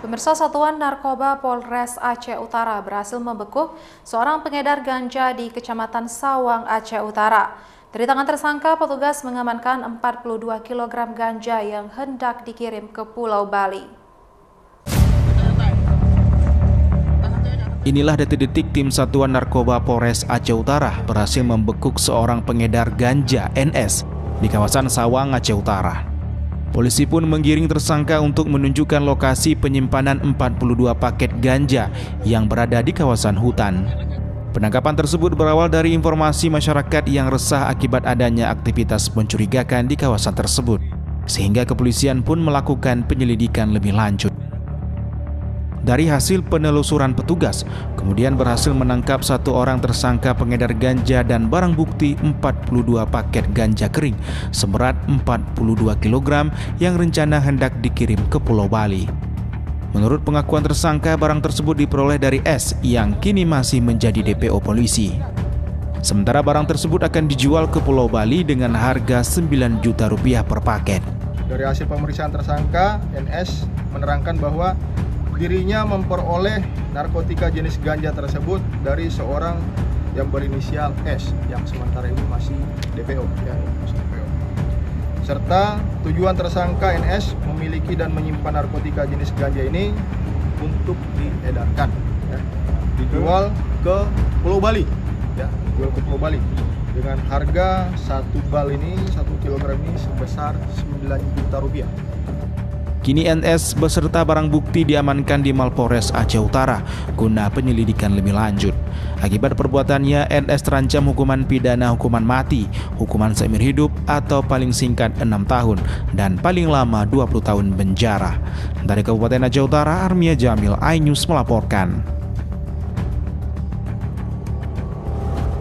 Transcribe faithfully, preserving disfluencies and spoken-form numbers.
Pemirsa, Satuan Narkoba Polres Aceh Utara berhasil membekuk seorang pengedar ganja di Kecamatan Sawang, Aceh Utara. Dari tangan tersangka, petugas mengamankan empat puluh dua kilogram ganja yang hendak dikirim ke Pulau Bali. Inilah detik-detik tim Satuan Narkoba Polres Aceh Utara berhasil membekuk seorang pengedar ganja N S di kawasan Sawang, Aceh Utara. Polisi pun menggiring tersangka untuk menunjukkan lokasi penyimpanan empat puluh dua paket ganja yang berada di kawasan hutan. Penangkapan tersebut berawal dari informasi masyarakat yang resah akibat adanya aktivitas mencurigakan di kawasan tersebut, sehingga kepolisian pun melakukan penyelidikan lebih lanjut. Dari hasil penelusuran petugas, kemudian berhasil menangkap satu orang tersangka pengedar ganja dan barang bukti empat puluh dua paket ganja kering seberat empat puluh dua kilogram yang rencana hendak dikirim ke Pulau Bali. Menurut pengakuan tersangka, barang tersebut diperoleh dari S yang kini masih menjadi D P O polisi. Sementara barang tersebut akan dijual ke Pulau Bali dengan harga sembilan juta rupiah per paket. Dari hasil pemeriksaan tersangka, N S menerangkan bahwa dirinya memperoleh narkotika jenis ganja tersebut dari seorang yang berinisial S yang sementara ini masih D P O, ya, masih D P O. Serta tujuan tersangka N S memiliki dan menyimpan narkotika jenis ganja ini untuk diedarkan, ya, dijual ke Pulau Bali, ya, dijual ke Pulau Bali dengan harga satu bal ini, satu kilogram ini sebesar sembilan juta rupiah. Kini N S beserta barang bukti diamankan di Mapolres Aceh Utara guna penyelidikan lebih lanjut. Akibat perbuatannya, N S terancam hukuman pidana hukuman mati, hukuman seumur hidup atau paling singkat enam tahun dan paling lama dua puluh tahun penjara. Dari Kabupaten Aceh Utara, Armia Jamil, iNews melaporkan.